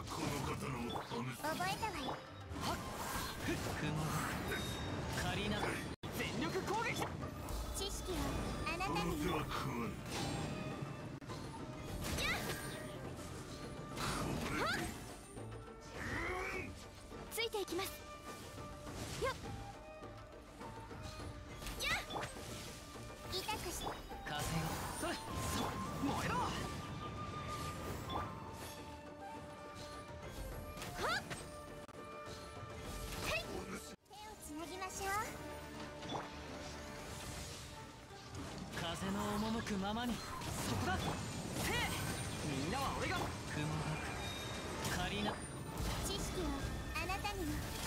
覚えたわよ。 はっ雲借りな全力攻撃。 知識はあなたによ。ついていきます。よっやっ痛くし風よそれそう燃えろ。 つなぎましょう。 風の赴くままにそこだ。へえみんなは俺が雲が借りな。 知識はあなたにも。